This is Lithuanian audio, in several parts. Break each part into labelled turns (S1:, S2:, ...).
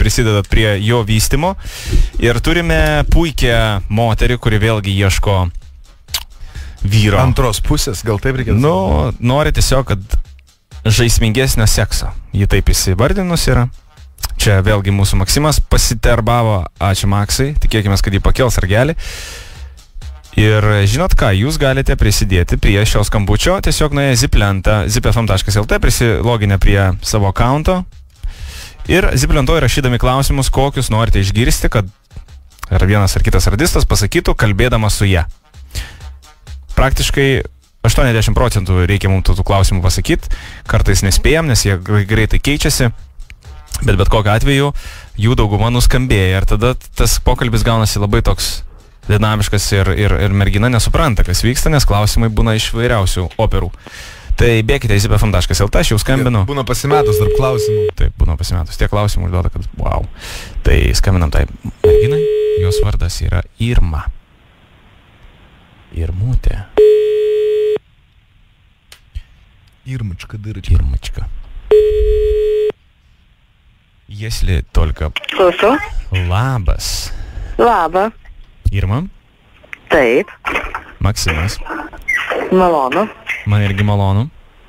S1: prisidedat prie jo vystymo. Ir turime puikią moterį, kuri vėlgi ieško vyro.
S2: Antros pusės, gal taip reikėtų?
S1: Nu, nori tiesiog, kad žaismingesnio sekso. Ji taip įsivardinus yra. Čia vėlgi mūsų Maksimas pasiterbavo. Ačiū Maksai, tikėkime, kad jį pakels ragelį. Ir žinot ką, jūs galite prisidėti prie šio skambučio, tiesiog nuėję Zip lentą, zipfm.lt, prisiloginę prie savo accounto ir Zip lentoje rašydami klausimus, kokius norite išgirsti, kad ar vienas ar kitas radistas pasakytų, kalbėdamas su ja. Praktiškai 80% reikia mums tų klausimų pasakyti, kartais nespėjam, nes jie greitai keičiasi, bet kokiu atveju jų dauguma nuskambėja ir tada tas pokalbis gaunasi labai toks dinamiškas ir mergina nesupranta, kas vyksta, nes klausimai būna iš vairiausių operų. Tai bėkite į zipfm.lt, aš jau skambinu.
S2: Būna pasimetus tarp klausimų.
S1: Taip, būna pasimetus. Tie klausimų užduoda, kad wow. Tai skambinam tai merginai, jos vardas yra Irma. Irmutė.
S2: Ирмочка, дырочка.
S1: Ирмочка. Если только...
S3: Klausu.
S1: Labas.
S3: Labą.
S1: Irma?
S3: Taip.
S1: Maksimas.
S3: Malonu.
S1: Man irgi malonu.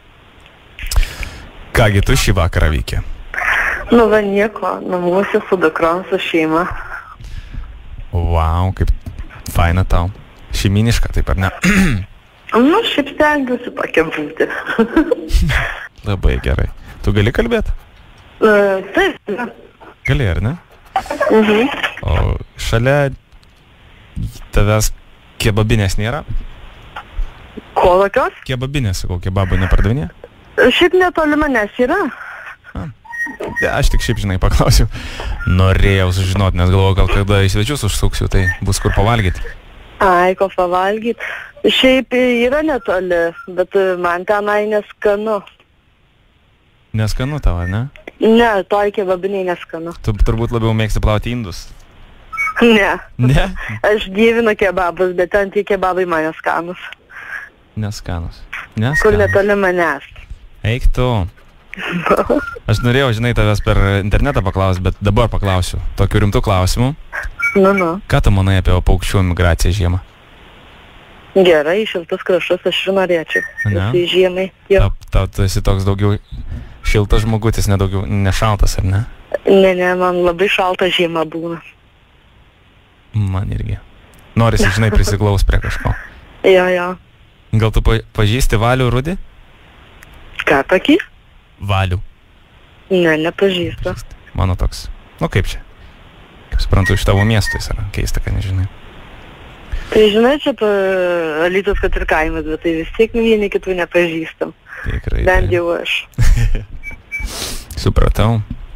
S1: Kągi tu šį vakarą veikia?
S3: Nu, va nieko. Namuose su dukrom, su šeima.
S1: Wow, kaip faina tau. Šeiminiška, taip ar ne?
S3: Nu, šiaip stengiuosi tokia būti.
S1: Labai gerai. Tu gali kalbėti?
S3: Taip, ne.
S1: Gali, ar ne? O šalia tavęs kebabinės nėra?
S3: Ko tokios?
S1: Kebabinės, sakau, kebabų nepardavinė?
S3: Šiaip netoli manęs yra.
S1: Aš tik šiaip, žinai, paklausiu. Norėjau sužinoti, nes galvoju, gal kada į svečius užsuksiu, tai bus kur pavalgyti.
S3: Ai, ko pavalgyti. Šiaip yra netoli, bet man tenai neskanu.
S1: Neskanu tau, ar ne?
S3: Ne, toj kebabiniai neskanu.
S1: Tu turbūt labiau mėgsti plauti indus.
S3: Ne.
S1: Ne?
S3: Aš dievinu kebabus, bet ten tie kebabai man neskanus.
S1: Neskanus.
S3: Kur netoli manęs.
S1: Eik tu. Aš norėjau, žinai, tavęs per internetą paklausti, bet dabar paklausiu. Tokiu rimtų klausimų.
S3: Nu.
S1: Ką tu manai apie paukščių migraciją žiemą?
S3: Gerai, šiltus kraštus aš ir norėčiau. Visi žiemai.
S1: Tau tu esi toks daugiau šiltas žmogutis, ne šaltas, ar ne?
S3: Ne, man labai šalta žiema būna.
S1: Man irgi. Norisi, žinai, prisiglaus prie kažko.
S3: Jo.
S1: Gal tu pažįsti Valių Rudį?
S3: Ką tokį?
S1: Valių.
S3: Ne, nepažįstu.
S1: Mano toks. Nu kaip čia? Kaip suprantu, iš tavo miesto jis yra. Keista, kad nežinai.
S3: Tai žinai, čia Alytus, kad ir kaimas, bet tai vis tiek vieni kitų nepažįstam.
S1: Tikrai.
S3: Bent jau aš.
S1: Supratau.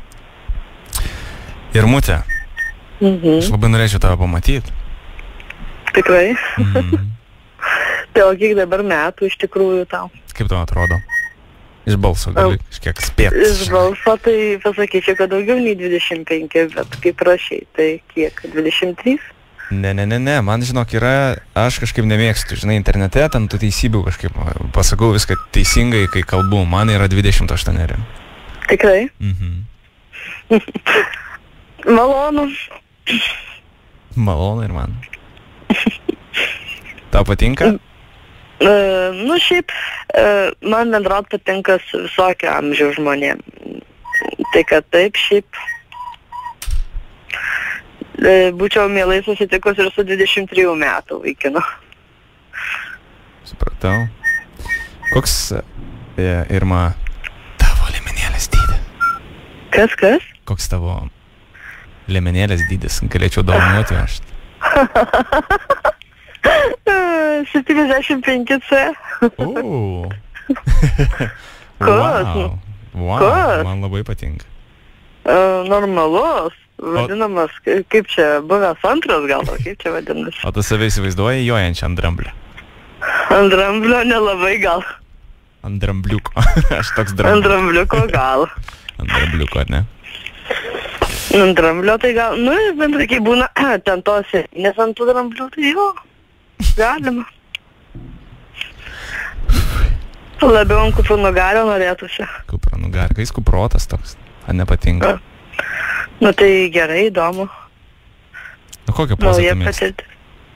S1: Irmutė. Aš labai norėčiau tave pamatyti.
S3: Tikrai? Tai o kiek dabar metų iš tikrųjų tau?
S1: Kaip tau atrodo? Iš balso gali kažkiek spėti.
S3: Iš balso tai pasakyčiau, kad daugiau nei 25, bet kaip prašiai, tai kiek? 23?
S1: Ne, man žinok yra, aš kažkaip nemėgstu, žinai, internete, ten tu teisybių kažkaip pasakau viską teisingai, kai kalbu, man yra 28.
S3: Tikrai? Malonu.
S1: Malonu ir man. Tau patinka?
S3: Nu, šiaip, man bendraut patinka su visokio amžiaus žmonėm. Tai kad taip, šiaip, būčiau mielai susitikus ir su 23 metų vaikinu.
S1: Supratau. Koks, Irma, tavo liemenėlės dydis?
S3: Kas?
S1: Koks tavo liemenėlės dydis? Galėčiau dovanoti aš.
S3: 75 C.
S1: Wow, man labai patinka.
S3: Normalus, vadinamas, kaip čia, buvęs antras gal, kaip čia vadinasi.
S1: O tu save įsivaizduoji jojančią ant dramblio?
S3: Ant dramblio nelabai gal.
S1: Ant drambliuko. Aš toks drambliuko.
S3: Ant drambliuko gal.
S1: Ant drambliuko, ar ne?
S3: Ant dramblio tai gal, nu, bendrai kai būna ten tos, nes ant tų dramblių tai jo, galima. Labiau ant kupranugario norėtųsi.
S1: Kupranugario, kai jis kuprotas toks, ar nepatinka?
S3: Nu tai gerai, įdomu.
S1: Nu, kokią pozą
S3: Nauja
S1: tu mėgsti?
S3: patirtis.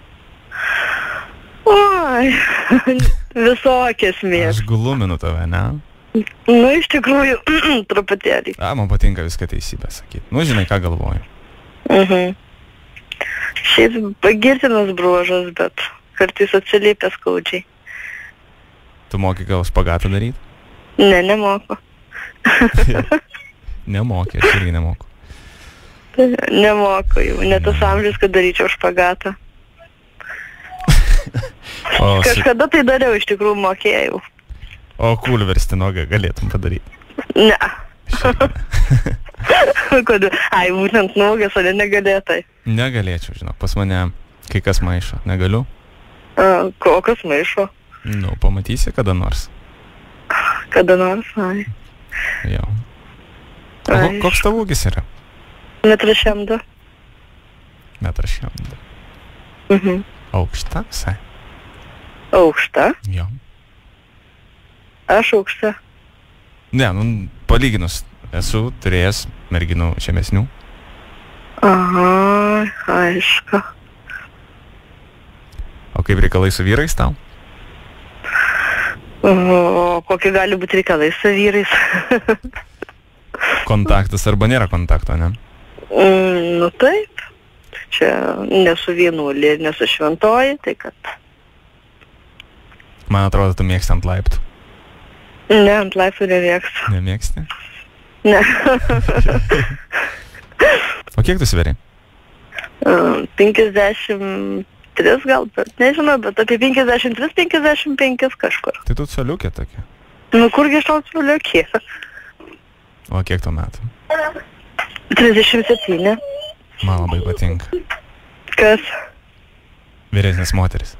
S3: Oi, visokias
S1: Aš
S3: mėgstu.
S1: gluminu tave, ne?
S3: Nu, iš tikrųjų, truputėlį.
S1: Man patinka viską teisybę sakyti. Nu, žinai, ką galvoju.
S3: Šiaip pagirtinas bruožas, bet kartais atsiliepia skaudžiai.
S1: Tu moki gal špagatą daryti?
S3: Ne, nemoku.
S1: Nemoki, aš irgi nemoku.
S3: Nemoku jau, ne tas amžius, kad daryčiau špagatą. Kažkada tai dariau, iš tikrųjų mokėjau.
S1: O kulversti nogą galėtum padaryti?
S3: Ne. Kodėl? Ai, būtent nogės, o negalėtai.
S1: Negalėčiau, žinok, pas mane kai kas maišo. Negaliu?
S3: Kokios maišo?
S1: Nu, pamatysi kada nors.
S3: Kada nors, ai.
S1: Jo. O koks tavo ūgis yra?
S3: 1,82 m.
S1: 1,82 m. Aukšta visai?
S3: Aukšta?
S1: Jo.
S3: Aš aukšta.
S1: Ne, nu, palyginus, esu turėjęs merginų žemesnių.
S3: Aha, aišku.
S1: O kaip reikalai su vyrais tau?
S3: O kokie gali būti reikalai su vyrais?
S1: Kontaktas arba nėra kontakto, ne?
S3: Nu taip. Čia nesu vienuolė ir nesu šventoji, tai kad...
S1: Man atrodo, tu mėgsti ant laiptų.
S3: Ne, ant laiptų nemėgstu.
S1: Nemėgsti?
S3: Ne.
S1: O kiek tu sveri?
S3: 53 gal, bet nežinau, bet apie 53-55 kažkur.
S1: Tai tu coliukė tokia.
S3: Nu kurgi aš tau coliukė?
S1: O kiek tu metų?
S3: 37.
S1: Man labai patinka.
S3: Kas?
S1: Vyresnės moteris.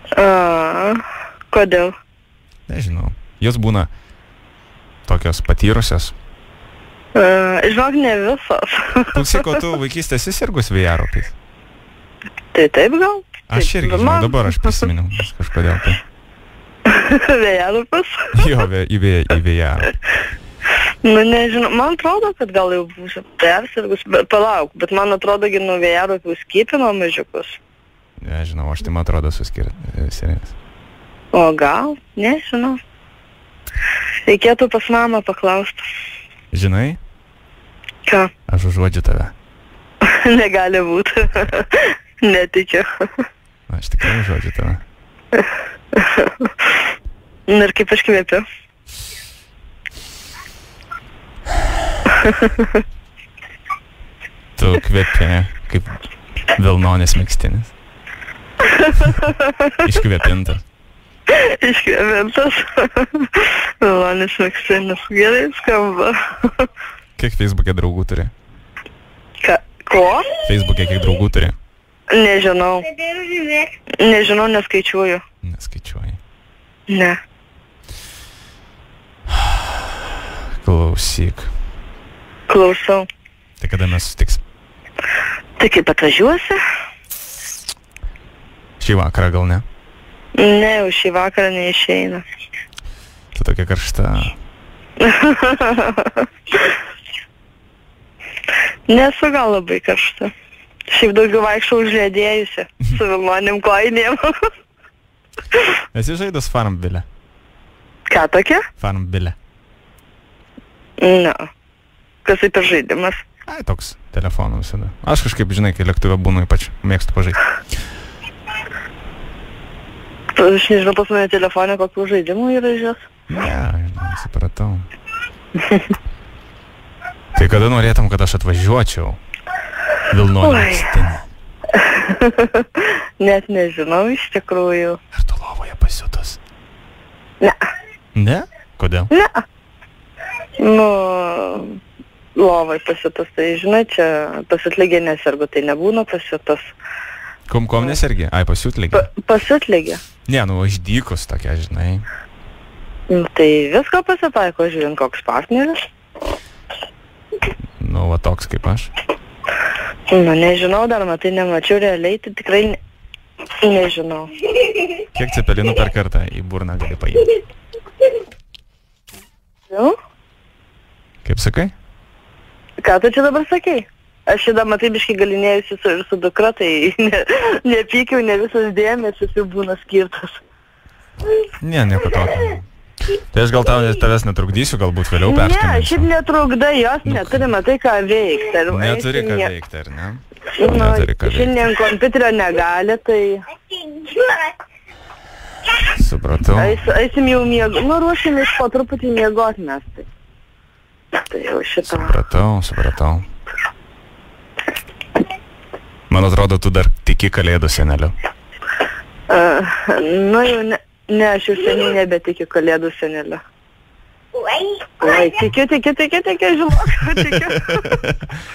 S3: Kodėl?
S1: Nežinau. Jos būna tokios patyrusios.
S3: Žinok, ne visos.
S1: Klausyk, o tu vaikystės įsirgus vėjaropais?
S3: Tai taip gal?
S1: Aš irgi, žinau, dabar aš prisiminiau kažkodėl tai.
S3: Vėjaropis?
S1: Jo, į vėjarą.
S3: Nu, nežinau, man atrodo, kad gal jau būsiu persirgus, bet palauk, bet man atrodo, kad nuo vėjaropių skiepino mažiukus.
S1: Nežinau, aš tai man atrodo suskiręs.
S3: O gal? Nežinau. Reikėtų pas mamą paklausti.
S1: Žinai?
S3: Ką?
S1: Aš užuodžiu tave.
S3: Negali būti. Netikiu.
S1: Aš tikrai užuodžiu tave.
S3: Ir kaip aš kvepiu?
S1: Tu kvepi kaip vilnonės megztinis. Iškvepintas.
S3: Iškvepintas. Vilnonės megztinis. Gerai skamba.
S1: Kiek Facebook'e draugų turi?
S3: Ko?
S1: Facebook'e kiek draugų turi?
S3: Nežinau. Nežinau, neskaičiuoju.
S1: Neskaičiuoji.
S3: Ne.
S1: Klausyk.
S3: Klausau.
S1: Tai kada mes susitiksim?
S3: Tai kaip atvažiuosi?
S1: Šį vakarą gal ne?
S3: Ne, jau šį vakarą neišeina.
S1: Tu tokia karšta.
S3: Nesu gal labai karšta. Šiaip daugiau vaikščiau užledėjusi su vilnonim kojinėm.
S1: Esi žaidus Farmville?
S3: Ką tokia?
S1: Farmville.
S3: Ne. Kas tai per žaidimas?
S1: Ai, toks telefonų visada. Aš kažkaip, žinai, kai lėktuve būnu, ypač mėgstu pažaisti.
S3: Aš nežinau, pas mane telefonė kokių žaidimų yra iš jos.
S1: Ne, supratau. Tai kada norėtum, kad aš atvažiuočiau? Vilnonį megztinį.
S3: Net nežinau iš tikrųjų.
S1: Ar tu lovoje pasiutus?
S3: Ne.
S1: Ne? Kodėl?
S3: Ne. Nu, lovai pasiutus, tai žinai, čia pasiutlygė nesergu, tai nebūna pasiutus.
S1: Kom nesergi? Ai, pasiutlygė?
S3: Pasiutlygė.
S1: Ne, nu, aš dykus tokia, žinai.
S3: Nu, tai visko pasitaiko, žiūrint, koks partneris.
S1: Nu, va toks kaip aš.
S3: Nu, nežinau, dar matai, nemačiau realiai, tai tikrai nežinau.
S1: Kiek cepelinų per kartą į burną gali paimti?
S3: Nu?
S1: Kaip sakai?
S3: Ką tu čia dabar sakei? Aš šitą matai biškai galinėjusi su dukra, tai nepykiau, ne visas dėmesys jau būna skirtas.
S1: Ne, nieko tokio. Tai aš gal tavęs netrukdysiu, galbūt vėliau perskambinsiu.
S3: Ne, šiaip netrukdai, jos neturime tai ką veikti.
S1: Neturi ką veikti, ar ne?
S3: Šiandien kompiuterio negali, tai...
S1: Supratau.
S3: Eisim jau miego, ruošimės po truputį miegoti mes, tai. Tai jau šitą.
S1: Supratau. Man atrodo, tu dar tiki Kalėdų seneliu.
S3: Jau ne, aš jau seniai nebetikiu Kalėdų seneliu. Oi, tikiu, žinok, tikiu.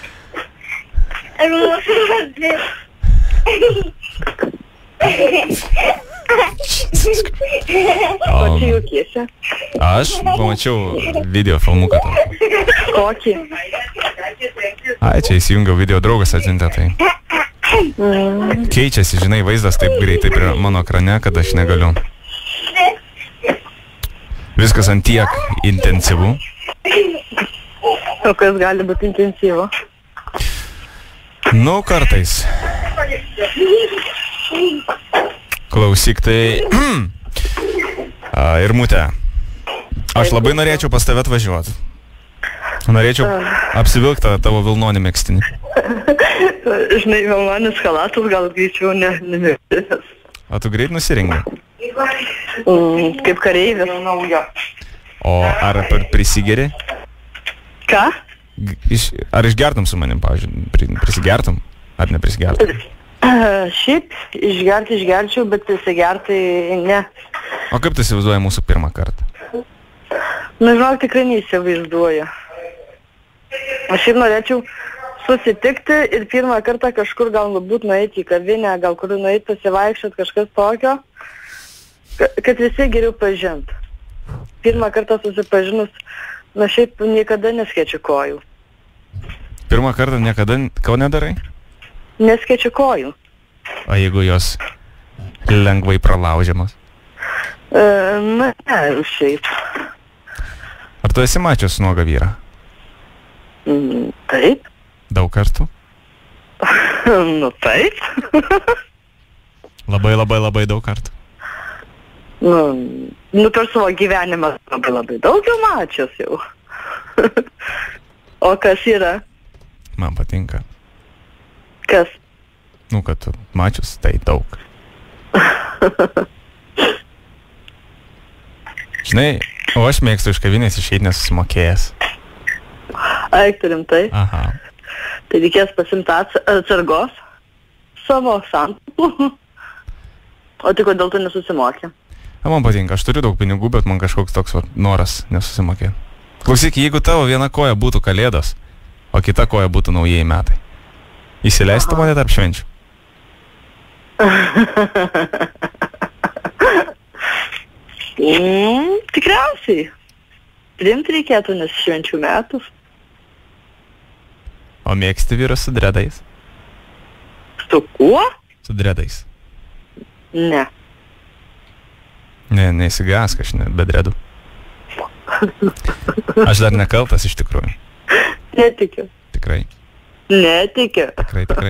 S3: O čia juokiesi?
S1: Aš pamačiau video filmuką tokį.
S3: Kokį?
S1: Ai, čia įsijungiau video, draugas atsiuntė tai. Keičiasi, žinai, vaizdas taip greitai prie mano ekrane, kad aš negaliu. Viskas ant tiek intensyvu.
S3: O kas gali būti intensyvu?
S1: Nu, kartais. Klausyk, tai... Irmute, aš labai norėčiau pas tave atvažiuoti. Norėčiau apsivilkti tavo vilnonį megztinį.
S3: Žinai, vilnonis chalatas gal greičiau ne.
S1: O tu greit nusirengi?
S3: Kaip kareivis.
S1: O ar prisigeri?
S3: Ką?
S1: Ar išgertum su manim, pavyzdžiui? Prisigertum? Ar neprisigertum?
S3: Šiaip išgerčiau, bet prisigertai ne.
S1: O kaip tu įsivaizduoji mūsų pirmą kartą?
S3: Žinok, tikrai neįsivaizduoju. Aš šiaip norėčiau susitikti ir pirmą kartą kažkur galbūt nueiti į kavinę, gal kur nueiti pasivaikščiot, kažkas tokio, kad visi geriau pažint. Pirmą kartą susipažinus, šiaip niekada neskėčiu kojų.
S1: Pirmą kartą niekada ko nedarai?
S3: Neskėčiu kojų.
S1: O jeigu jos lengvai pralaužiamos?
S3: Ne, šiaip.
S1: Ar tu esi mačius nuogą vyrą?
S3: Taip.
S1: Daug kartų?
S3: Taip.
S1: Labai daug kartų?
S3: Per savo gyvenimą labai daug jau mačius jau. O kas yra?
S1: Man patinka.
S3: Kas?
S1: Kad tu mačius, tai daug. Žinai, o aš mėgstu iš kavinės išeiti nesusimokėjęs.
S3: Eik, turim tai.
S1: Aha.
S3: Tai reikės pasimti atsargos savo santaupų. O tai kodėl tu nesusimokė?
S1: Man patinka, aš turiu daug pinigų, bet man kažkoks toks noras nesusimokė. Klausyk, jeigu tavo viena koja būtų Kalėdos, o kita koja būtų naujieji metai, įsileistų mane tarp švenčių?
S3: Tikriausiai. Priimti reikėtų, nes švenčių metus.
S1: O mėgsti vyrus su dredais?
S3: Su kuo?
S1: Su dredais.
S3: Ne.
S1: Ne, neįsigask, aš be dredų. Aš dar nekaltas iš tikrųjų.
S3: Netikiu.
S1: Tikrai?
S3: Netikiu.
S1: Tikrai.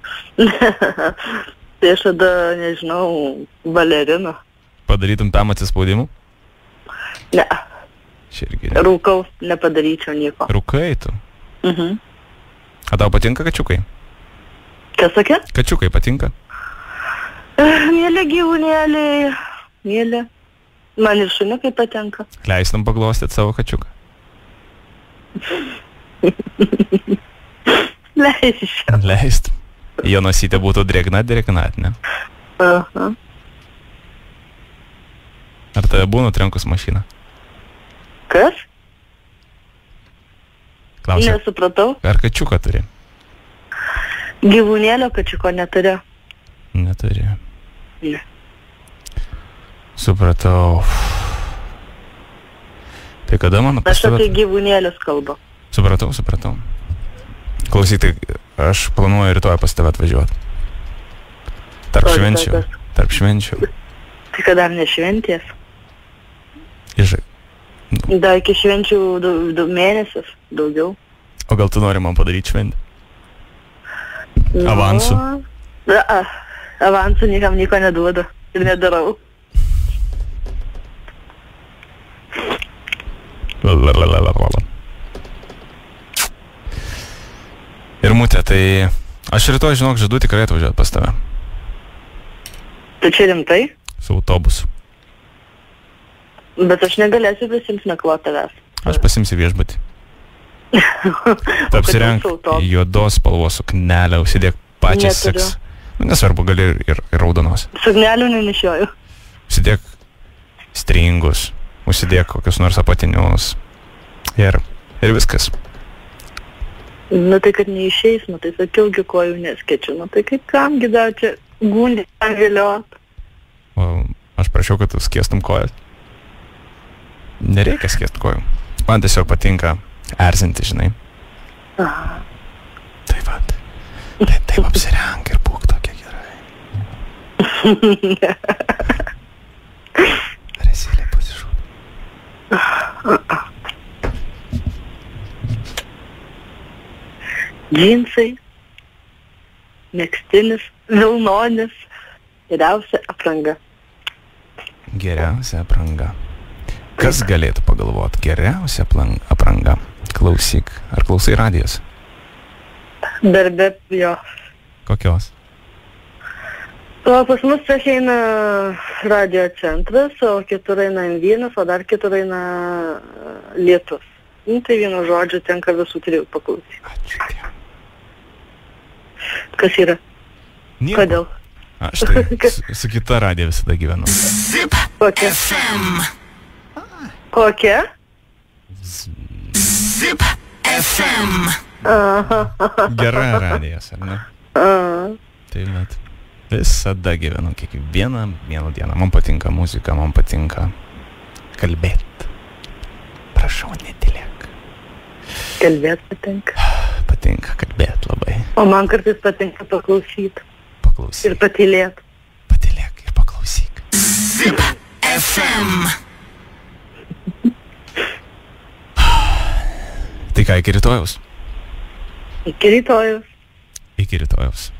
S3: Tai aš tada, nežinau, balerina.
S1: Padarytum tam atsispaudimų?
S3: Ne.
S1: Širgi.
S3: Rūkau, nepadaryčiau nieko.
S1: Rūkai tu? A tau patinka kačiukai?
S3: Kas sakė?
S1: Kačiukai patinka?
S3: Mėly gyvūnėliai. Mėly. Man ir šuniukai patenka.
S1: Leistum paglostyti savo kačiuką?
S3: Leisčiau.
S1: Leistum. Jo nosytė būtų drėgna, ne?
S3: Aha.
S1: Ar tave būna trenkus mašiną?
S3: Kas?
S1: Klausiu.
S3: Nesupratau.
S1: Ar kačiuką turi?
S3: Gyvūnėlio kačiuko neturiu.
S1: Neturi.
S3: Ne.
S1: Supratau. Tai kada mano pas tave...
S3: Aš apie gyvūnėlius kalbu.
S1: Supratau. Klausyk, tai aš planuoju rytoj pas tave atvažiuoti. Tarp švenčių.
S3: Tai kad dar ne šventės?
S1: Dar
S3: iki švenčių 2 mėnesius, daugiau.
S1: O gal tu nori man padaryti šventę? Avansų.
S3: Avansų niekam nieko neduodu ir nedarau.
S1: Ir Mutė, tai aš rytoj, žinok, žadu tikrai atvažiuoti pas tave.
S3: Tai čia rimtai?
S1: Su autobusu.
S3: Bet aš negalėsiu prisimti nakvoti tavęs.
S1: Aš pasimsiu viešbutį. Tu apsirenk juodos spalvos suknelę, užsidėk pačią seks. Nesvarbu, gali ir raudonos.
S3: Suknelių nenešioju.
S1: Užsidėk stringus, užsidėk kokius nors apatinius. Ir viskas.
S3: Na tai, kad neišeis, tai sakiaugi kojų neskečiu. Na tai kaip kamgi dar čia gundi tam vėliot.
S1: O aš prašiau, kad tu skiestum kojas. Nereikia skiest kojų. Man tiesiog patinka erzinti, žinai.
S3: Aha.
S1: Tai va. Taip apsirenk ir būk tokia gerai. Resilė pasišūk.
S3: Džinsai, megztinis, vilnonis, geriausia apranga.
S1: Geriausia apranga. Kas galėtų pagalvoti? Geriausia apranga. Klausyk. Ar klausai radijos?
S3: Darbe jo.
S1: Kokios?
S3: O pas mus čia eina radio centras, o kitur eina M1, o dar kitur eina Lietus. Tai vienu žodžiu tenka visų trijų paklausyti.
S1: Ačiū Dievui.
S3: Kas yra?
S1: Nieko.
S3: Kodėl?
S1: Aš tai su kita radija visada gyvenu.
S3: Kokia? Kokia?
S4: Zip FM.
S1: Gera radijas, ar ne? Tai net visada gyvenu kiekvieną dieną. Man patinka muzika, man patinka kalbėti. Prašau, netylėk.
S3: Kalbėt patinka.
S1: Patinka kalbėti labai.
S3: O man kartais patinka paklausyti.
S1: Paklausyk.
S3: Ir patylėt.
S1: Patylėk ir paklausyk.
S4: Zip FM.
S1: Tai ką, iki rytojaus?
S3: Iki rytojus.
S1: Iki rytojaus.